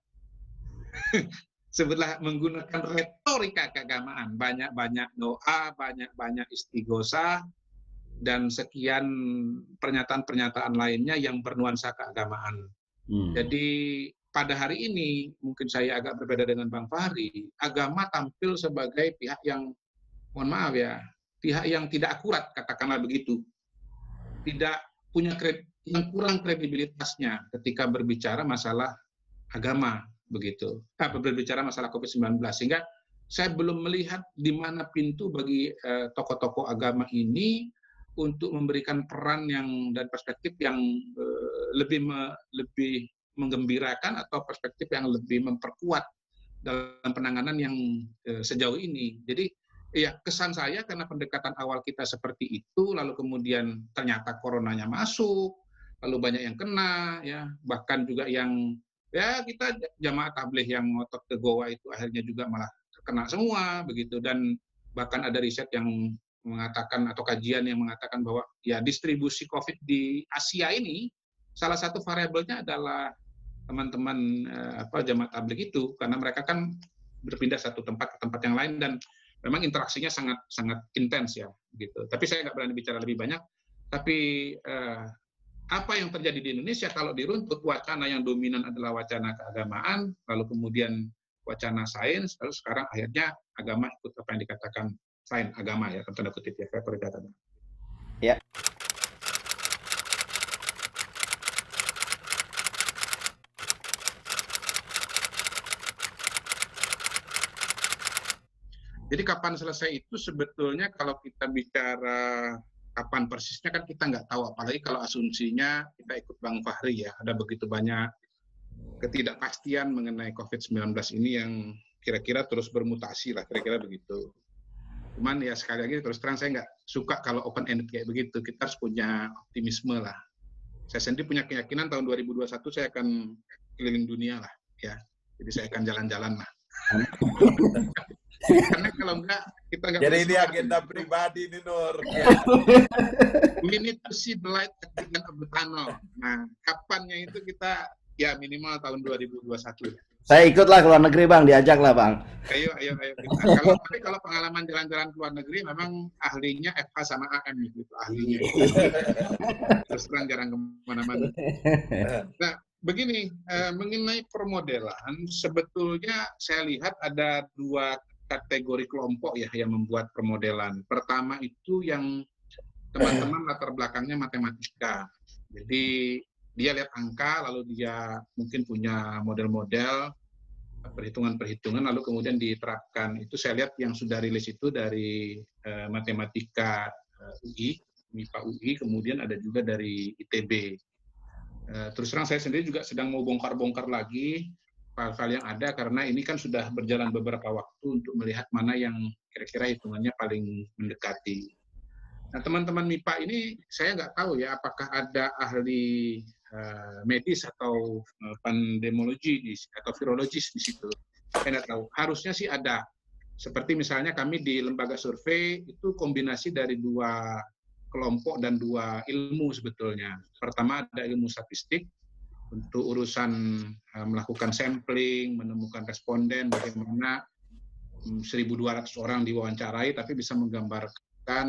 Sebutlah menggunakan retorika keagamaan, banyak-banyak doa, banyak-banyak istighosah, dan sekian pernyataan-pernyataan lainnya yang bernuansa keagamaan. Hmm. Jadi pada hari ini, mungkin saya agak berbeda dengan Bang Fahri, agama tampil sebagai pihak yang, mohon maaf ya, pihak yang tidak akurat, katakanlah begitu. Tidak punya kred, yang kurang kredibilitasnya ketika berbicara masalah agama, begitu. Nah, berbicara masalah COVID sembilan belas. Sehingga saya belum melihat di mana pintu bagi eh, tokoh-tokoh agama ini untuk memberikan peran yang dan perspektif yang eh, lebih me, lebih menggembirakan atau perspektif yang lebih memperkuat dalam penanganan yang eh, sejauh ini. Jadi ya kesan saya karena pendekatan awal kita seperti itu, lalu kemudian ternyata coronanya masuk, lalu banyak yang kena, ya bahkan juga yang ya kita jamaah tabligh yang ngotot ke Goa itu akhirnya juga malah kena semua begitu, dan bahkan ada riset yang mengatakan atau kajian yang mengatakan bahwa ya distribusi COVID di Asia ini salah satu variabelnya adalah teman-teman eh, apa jamaah tabligh itu, karena mereka kan berpindah satu tempat ke tempat yang lain dan memang interaksinya sangat sangat intens ya gitu. Tapi saya nggak berani bicara lebih banyak. Tapi eh, apa yang terjadi di Indonesia kalau diruntut, wacana yang dominan adalah wacana keagamaan, lalu kemudian wacana sains, lalu sekarang akhirnya agama ikut apa yang dikatakan sains agama ya, tanda kutip ya, saya perhatikan. Ya. Jadi kapan selesai itu sebetulnya kalau kita bicara kapan persisnya kan kita nggak tahu, apalagi kalau asumsinya kita ikut Bang Fahri ya, ada begitu banyak ketidakpastian mengenai COVID sembilan belas ini yang kira-kira terus bermutasi lah, kira-kira begitu. Cuman ya sekali lagi terus terang saya nggak suka kalau open ended kayak begitu, kita harus punya optimisme lah. Saya sendiri punya keyakinan tahun dua ribu dua puluh satu saya akan keliling dunia lah ya, jadi saya akan jalan-jalan lah. Karena kalau enggak kita enggak. Jadi ini agenda pribadi nih Nur. We need to see the light at the end of the tunnel. Nah, kapannya itu kita ya minimal tahun dua ribu dua puluh satu. Saya ikutlah ke luar negeri Bang, diajak lah Bang. Ayo, ayo, ayo. Kita. Kalau tapi kalau pengalaman jalan-jalan ke luar negeri memang ahlinya F H sama A M gitu ahlinya. Terus terang jarang kemana-mana. Nah, begini eh, mengenai permodelan sebetulnya saya lihat ada dua kategori kelompok ya yang membuat permodelan. Pertama itu yang teman-teman latar belakangnya matematika. Jadi dia lihat angka lalu dia mungkin punya model-model perhitungan-perhitungan lalu kemudian diterapkan. Itu saya lihat yang sudah rilis itu dari uh, matematika uh, U I, MIPA U I, kemudian ada juga dari I T B. Uh, terus terang saya sendiri juga sedang mau bongkar-bongkar lagi file-file yang ada, karena ini kan sudah berjalan beberapa waktu untuk melihat mana yang kira-kira hitungannya paling mendekati. Nah, teman-teman MIPA ini saya nggak tahu ya apakah ada ahli uh, medis atau uh, pandemologi di, atau virologis di situ. Saya nggak tahu. Harusnya sih ada. Seperti misalnya kami di lembaga survei itu kombinasi dari dua kelompok dan dua ilmu sebetulnya. Pertama ada ilmu statistik, untuk urusan uh, melakukan sampling, menemukan responden, bagaimana um, seribu dua ratus orang diwawancarai, tapi bisa menggambarkan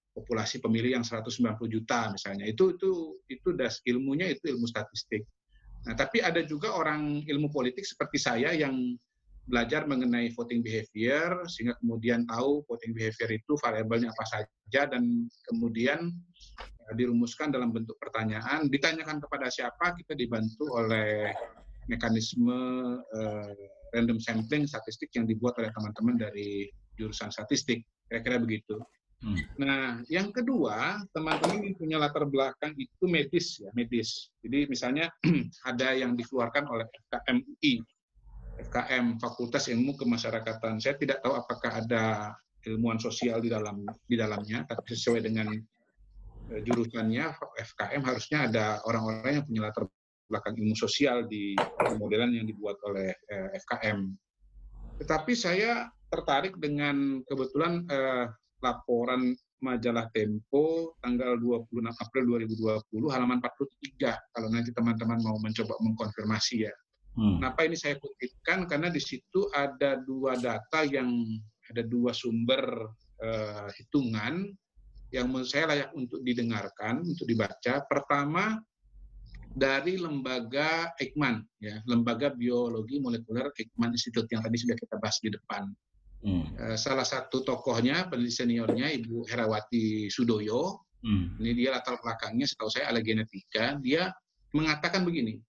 populasi pemilih yang seratus sembilan puluh juta misalnya. Itu itu itu das ilmunya itu ilmu statistik. Nah, tapi ada juga orang ilmu politik seperti saya yang belajar mengenai voting behavior sehingga kemudian tahu voting behavior itu variabelnya apa saja dan kemudian uh, dirumuskan dalam bentuk pertanyaan, ditanyakan kepada siapa, kita dibantu oleh mekanisme uh, random sampling statistik yang dibuat oleh teman-teman dari jurusan statistik, kira-kira begitu. Hmm. Nah, yang kedua, teman-teman yang punya latar belakang itu medis ya, medis. Jadi misalnya ada yang dikeluarkan oleh F K M U I, F K M Fakultas Ilmu Kemasyarakatan. Saya tidak tahu apakah ada ilmuwan sosial di dalam di dalamnya, tapi sesuai dengan uh, jurusannya F K M harusnya ada orang-orang yang punya latar belakang ilmu sosial di modelan yang dibuat oleh uh, F K M. Tetapi saya tertarik dengan kebetulan uh, laporan majalah Tempo tanggal dua puluh enam April dua ribu dua puluh halaman empat puluh tiga kalau nanti teman-teman mau mencoba mengkonfirmasi ya. Hmm. Kenapa ini saya kutipkan? Karena di situ ada dua data yang ada dua sumber uh, hitungan yang menurut saya layak untuk didengarkan, untuk dibaca. Pertama dari lembaga Eijkman, ya, lembaga biologi molekuler Eijkman Institute yang tadi sudah kita bahas di depan. Hmm. Uh, salah satu tokohnya, peneliti seniornya Ibu Herawati Sudoyo. Hmm. Ini dia latar belakangnya, setahu saya ahli genetika. Dia mengatakan begini.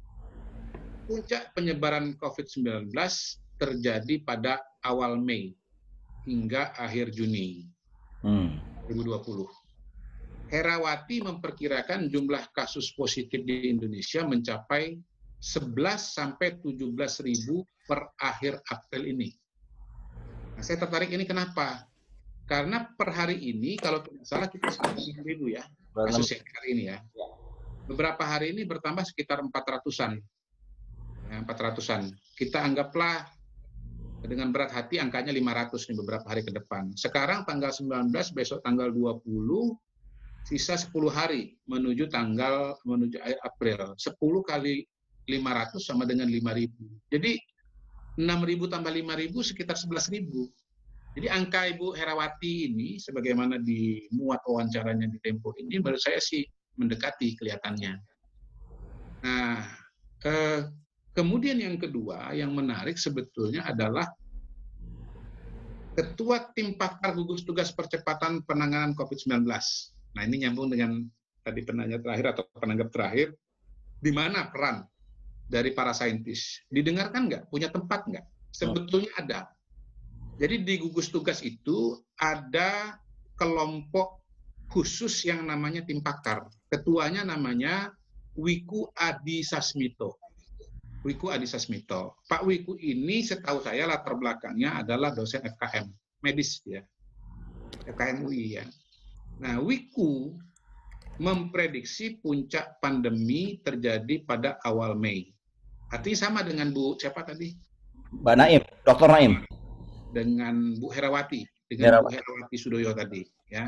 Puncak penyebaran covid sembilan belas terjadi pada awal Mei hingga akhir Juni hmm. dua ribu dua puluh. Herawati memperkirakan jumlah kasus positif di Indonesia mencapai sebelas sampai tujuh belas ribu per akhir April ini. Nah, saya tertarik ini kenapa? Karena per hari ini, kalau tidak salah kita sekitar lima ribu ya, kasus yang hari ini ya. Beberapa hari ini bertambah sekitar empat ratusan. Ya, empat ratusan. Kita anggaplah dengan berat hati angkanya lima ratus nih beberapa hari ke depan. Sekarang tanggal sembilan belas, besok tanggal dua puluh, sisa sepuluh hari menuju tanggal menuju akhir April. sepuluh kali lima ratus sama dengan lima ribu. Jadi enam ribu tambah lima ribu sekitar sebelas ribu. Jadi angka Ibu Herawati ini sebagaimana dimuat wawancaranya di Tempo ini menurut saya sih mendekati kelihatannya. Nah, eh, kemudian yang kedua yang menarik sebetulnya adalah Ketua Tim Pakar Gugus Tugas Percepatan Penanganan covid sembilan belas. Nah, ini nyambung dengan tadi penanya terakhir atau penanggap terakhir, di mana peran dari para saintis? Didengarkan nggak? Punya tempat nggak? Sebetulnya ada. Jadi di gugus tugas itu ada kelompok khusus yang namanya tim pakar. Ketuanya namanya Wiku Adi Sasmito. Wiku Adi Sasmito. Pak Wiku ini setahu saya latar belakangnya adalah dosen F K M, medis ya. F K M U I ya. Nah, Wiku memprediksi puncak pandemi terjadi pada awal Mei. Artinya sama dengan Bu siapa tadi? Mbak Naim, Dokter Naim. Dengan Bu Herawati, dengan Herawati. Bu Herawati Sudoyo tadi, ya.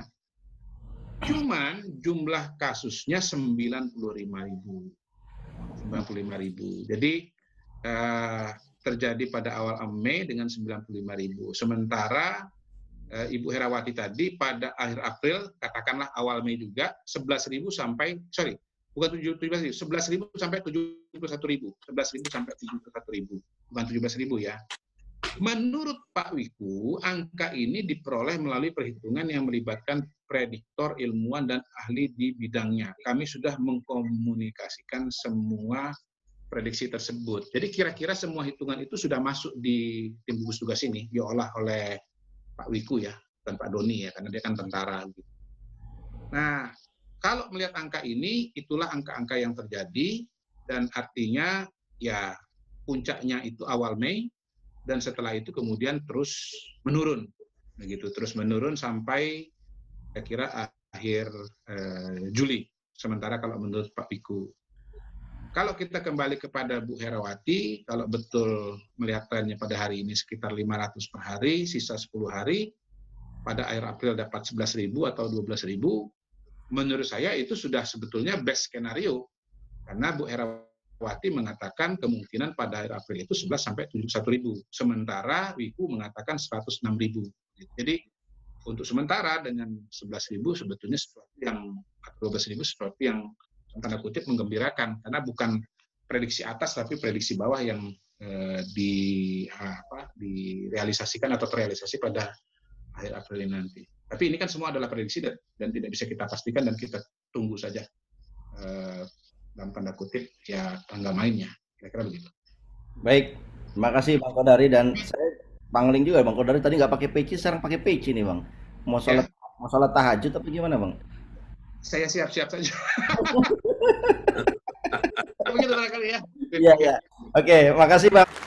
Cuman jumlah kasusnya sembilan puluh lima ribu. sembilan puluh lima ribu. Jadi eh, terjadi pada awal Mei dengan sembilan puluh lima ribu. Sementara eh, Ibu Herawati tadi pada akhir April, katakanlah awal Mei juga, sebelas ribu sampai, sorry, bukan tujuh belas ribu, sebelas ribu sampai tujuh puluh satu ribu. sebelas ribu sampai tujuh puluh satu ribu. Bukan tujuh belas ribu ya. Menurut Pak Wiku, angka ini diperoleh melalui perhitungan yang melibatkan prediktor, ilmuwan, dan ahli di bidangnya. Kami sudah mengkomunikasikan semua prediksi tersebut. Jadi kira-kira semua hitungan itu sudah masuk di tim gugus tugas ini, diolah oleh Pak Wiku ya, dan Pak Doni ya, karena dia kan tentara. Nah, kalau melihat angka ini, itulah angka-angka yang terjadi, dan artinya ya puncaknya itu awal Mei, dan setelah itu kemudian terus menurun, begitu terus menurun sampai saya kira akhir eh, Juli. Sementara kalau menurut Pak Wiku, kalau kita kembali kepada Bu Herawati, kalau betul melihat trennya pada hari ini sekitar lima ratus per hari, sisa sepuluh hari, pada akhir April dapat sebelas ribu atau dua belas ribu, menurut saya itu sudah sebetulnya best skenario, karena Bu Herawati Wati mengatakan kemungkinan pada akhir April itu sebelas sampai tujuh puluh satu ribu. Sementara Wiku mengatakan seratus enam ribu. Jadi untuk sementara dengan sebelas ribu sebetulnya sesuatu yang atau dua belas ribu sesuatu yang tanda kutip menggembirakan, karena bukan prediksi atas tapi prediksi bawah yang eh, di apa direalisasikan atau terrealisasi pada akhir April ini nanti. Tapi ini kan semua adalah prediksi dan, dan tidak bisa kita pastikan, dan kita tunggu saja eh, dalam tanda kutip ya tanggal mainnya, kira-kira begitu. Baik, terima kasih Bang Kodari, dan saya pangling juga Bang Kodari tadi nggak pakai peci, sekarang pakai peci nih Bang. Mau sholat Ya. mau sholat tahajud tapi gimana Bang? Saya siap-siap saja. Begitu barangkali ya. Iya, iya. Oke, makasih Bang.